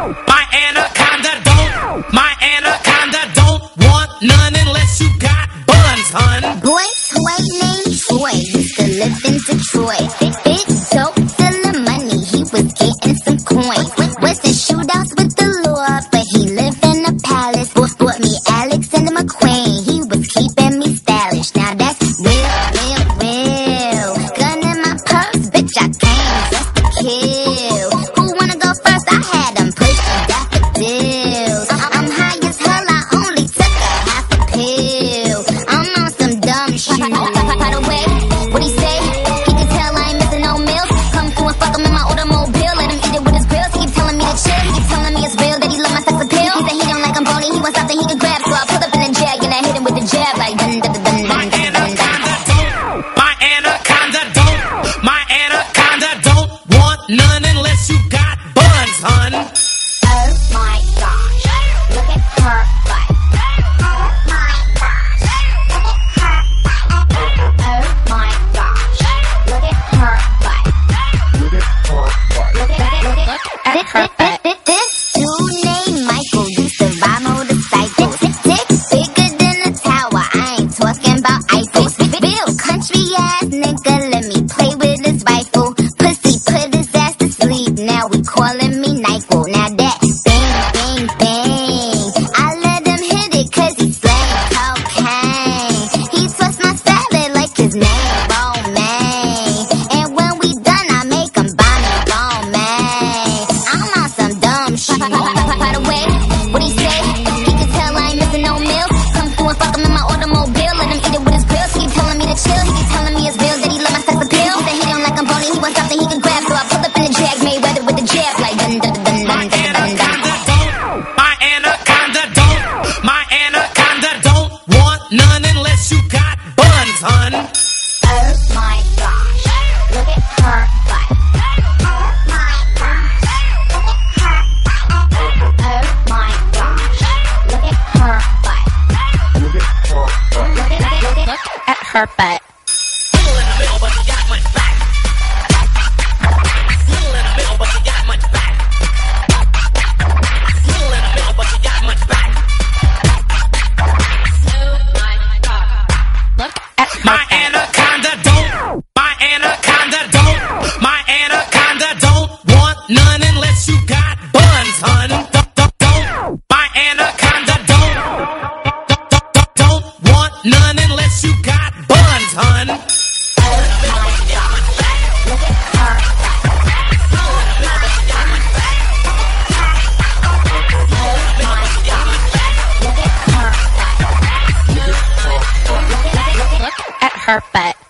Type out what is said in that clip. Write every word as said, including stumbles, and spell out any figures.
My anaconda don't, my anaconda don't want none unless you got buns, hun. Boy, toy named Troy used to live in Detroit. Big dope, selling money, he was getting some coins. Was in shootouts with the law, but he lived in a palace. Bought, bought me Alexander McQueen, he was keeping me stylish. Now that's real, real, real. Gun in my purse, bitch, I came just to kill. Who wanna go first? I had them pushing daffodils. I'm high as hell, I only took a half a pill. I'm on some dumb shit. By the way, what he say? He can tell I ain't missing no meals. Come through and fuck him in my automobile. Let him eat it with his grills. He keep telling me to chill. He keep telling me it's real that he love my sex appeal. He said he don't like I'm boney. He wants something he can grab. So I pull up in the jag and I hit him with the jab like dun dun dun dun dun dun dun. My anaconda don't, my anaconda don't want none unless you got buns, hun. Oh my gosh, look at her butt. Oh my gosh, look at her butt. Oh my gosh, look at her butt. Look at her butt. Look at, look at, look at her butt. This dude named Michael used to ride motorcycles. Dick bigger than a tower, I ain't talking about Eiffel. Real country ass nigga, let me play with his rifle. Pussy put his ass to sleep, now we calling me Nyquil. Now that bang, bang, bang, I let him hit it cause he slang cocaine. He twists my salad like his name Romaine. And when we done, I make him buy me Romaine. I'm on some dumb shit. By the way, what he say? He can tell I ain't missing no meals. Come through and fuck him in my automobile. Let him eat it with his grills. He keep telling me to chill. He keep telling me it's real that he love my sex appeal. He said he don't like I'm boney. He wants something he can grab. So I pull up in the jag, made weather with the jab like dun dun dun dun dun dun dun. My anaconda don't, my anaconda don't want none unless you got buns, hun. Oh my gosh, look at her butt. Oh my gosh, look at her butt. Oh my gosh, look at her butt. Look at her butt. Look at, look at, look at her butt. Little in the middle, but you got much back. Little in the middle, but you got much back. Little in the middle, but you got much back. Look at her My anaconda don't, my anaconda don't, my anaconda don't want none unless you got buns, hun. Don't, don't, don't. My anaconda don't, don't, don't, don't, don't want none unless you got buns, hun. Look at her butt. Look at her butt.